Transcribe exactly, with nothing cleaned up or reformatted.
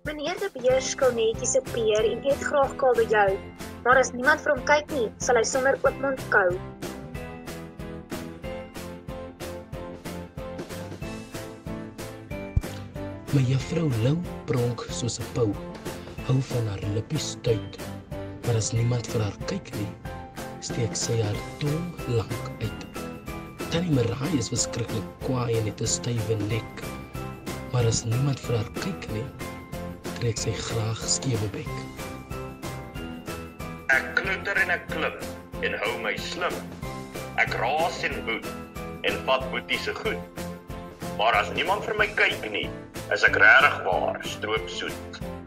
Meneer de beer skil netjies 'n peer en eet graag kabeljou, maar as niemand vir hom kyk nie, sal hy sommer oopmond kou. My juffrou Lou pronk soos 'n pou, hou van haar lippies tuit, maar as niemand vir haar kyk nie, steek sy haar tong lank uit. Tannie Marai is verskriklik kwaai en het 'n stywe nek, maar as niemand vir haar kyk nie, trek sy graag skewe bek. Ek klouter en ek klim en hou my slim. Ek raas en woed en vat boetie se goed. Maar as niemand vir my kyk nie, is ek regtig waar stroopsoet.